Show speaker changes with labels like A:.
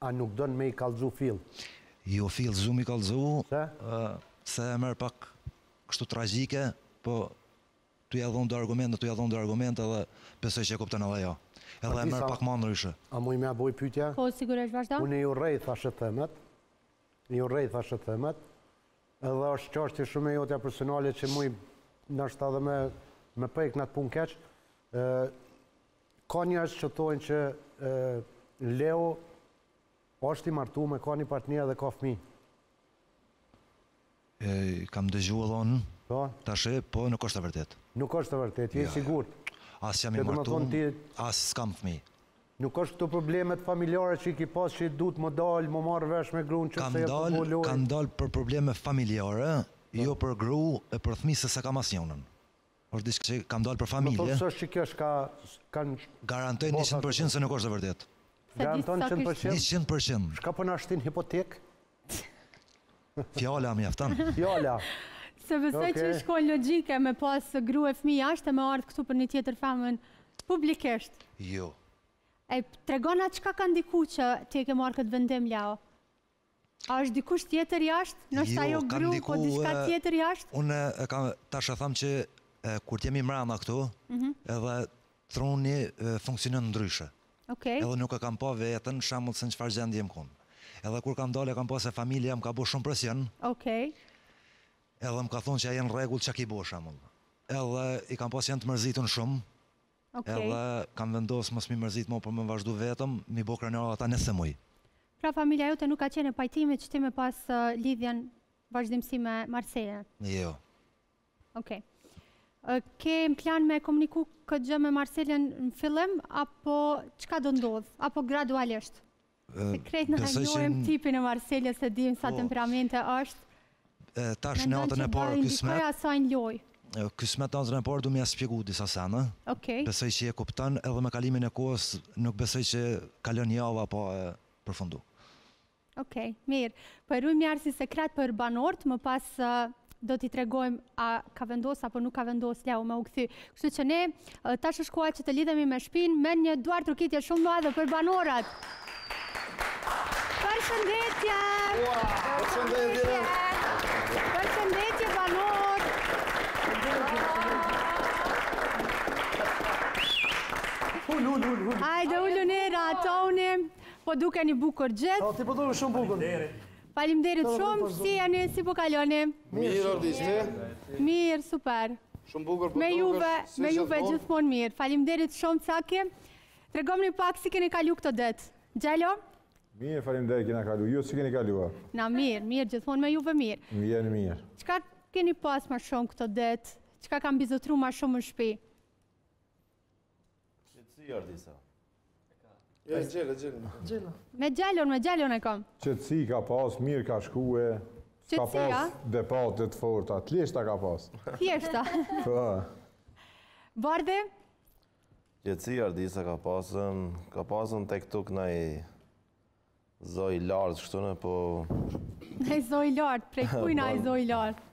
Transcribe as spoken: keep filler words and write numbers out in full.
A: a nuk dënë me i kalzu fill?
B: Jo fill, zumi kalzu,
A: Se?
B: se e merë pak kështu tragjike, po tu ja dhonë do argumente, tu ja dhonë do argumente dhe besoj që e kuptën edhe jo. Edhe e merë pak ma ndryshe.
A: A mu i me boj pytja?
C: Po, sigurisht, vazhdo.
A: Unë i urrej, thashe themet, i urrej, thashe themet, edhe është qashti shumë e jotja personale që mu i nështë edhe me, me pejk në atë pun keq. Ka njerëz që thojnë që e, Leo është i martu me ka një partner dhe ka fëmi.
B: E, kam dëgju edhe unë,
A: Po?
B: tashe, po nuk është e vërtet.
A: Nuk është të vërtet, je
B: Ja,
A: sigurt.
B: As jam i
A: Që do me
B: martu,
A: thonë ti-
B: as s'kam fëmi.
A: Nuk është këto problemet familjare që i ki pas që i du të më dalë, më marrë vesh me grunë që
B: Kam
A: se e
B: dal,
A: përboloj.
B: kam dal për probleme familjare, jo për gru e për fëmi se se kam asnjonën. Është diçka që kam dal për
A: Më
B: familje,
A: thotë së është që kjo shka kanë...
B: garantoj
A: Bo,
B: njëqind përqind se nuk është e vërtet.
C: Se
A: Garanton
C: disa
A: qënë
C: kish-
A: përqind?
B: njëqind përqind.
A: Shka për në ashtin hipotek?
B: Fjala mjafton.
A: Fjala.
C: Se besoj që
A: Okej.
C: shkon logjike me pas gru e fëmijë jashtë e me ardhë këtu për një tjetër femën publikisht.
B: Jo.
C: E tregon atë çka ka ndiku që ti e ke marrë këtë vendim, Leo? A është dikush tjetër jashtë? Nështë
B: Jo,
C: ajo
B: ka
C: gru,
B: ndiku,
C: po diçka
B: e,
C: tjetër jashtë?
B: Unë e kam tash e tham që e, kur t'jemi mrena këtu,
C: Mhm.
B: edhe truni e, funksionon ndryshe.
C: Okej.
B: Edhe nuk e kam pa vetën, shembull se në çfarë gjendje jam kun. Edhe kur kam dalë kam pa se familja më ka bërë shumë presion,
C: Okej.
B: edhe më ka thonë që a jenë rregull çka ki bësh shembull. Edhe i kam pas janë të mërzitun shumë,
C: Okej.
B: edhe kam vendosur mos mi mërzit më, por më vazhdu vetëm, mi bë krenar ata nëse muj.
C: Pra familja jote nuk ka qenë e pajtimit që ti me pas uh, lidhjen vazhdimsi me Marselën.
B: Jo.
C: Okej. Ë, Ke në plan me komuniku këtë gjë me Marselën në fillim, apo çka do ndodh? Apo gradualisht? Se krejt në
B: besoj që
C: njohim tipin e Marselës, se dim sa
B: Po.
C: temperamente është.
B: e, tash
C: Mendon
B: natën e
C: që
B: parë
C: do
B: kysmet,
C: indikoj asaj në lojë.
B: e, kysmet natën e parë du më ja shpjegu disa sene.
C: Okej.
B: Besoj që e kupton edhe me kalimin e kohës, nuk besoj që kalon java apo e përfundu.
C: Okej, mirë. Po e rujmë njarë si sekret për banorët, më pas uh, do t'i tregojmë a ka vendos apo nuk ka vendos Leo me u kthy. Kështu që ne uh, tash është koha që të lidhemi me shpinë me një duar trokitje shumë madhe për banorët. Përshëndetje!
D: Përshëndetje!
C: Përshëndetje banor!
A: Ull, ull, ull, ull.
C: Hajde ulluni, ratoni, po dukeni bukur gjithë.
A: A, ti po duke shumë bukur.
C: Faleminderit shumë, si jeni, si po kaloni?
D: Mirë, artisti.
C: Mirë, super.
D: Shumë bukur për
C: Me
D: dukesh,
C: juve,
D: si
C: me juve
D: gjithmonë.
C: gjithmonë mirë. Faleminderit shumë Caki. Tregomni pak si keni kalu këtë det. Gjelo?
E: Mirë, faleminderit kena kalu. Ju si keni kaluar?
C: Na mirë, mirë, gjithmonë me juve mirë.
E: Më jeni mirë.
C: Çka keni pas më shumë këtë det? Çka kam bizotru më shumë në shtëpi?
D: Si artista. Ja, gjele, gjele.
C: Me gjelon, me gjelon e kam.
E: Qetësi ka pas, mirë ka shkue. Ka
C: Qetësia?
E: pas depate të forta, të leshta ka pas.
C: Thjeshta.
E: Po,
C: Bardhe?
D: Qetësi artista ka pasën, ka pasën tek tuk na i zoj lartë kështu në, po
C: Na i zoj lartë, prej kuj na i zoj lartë?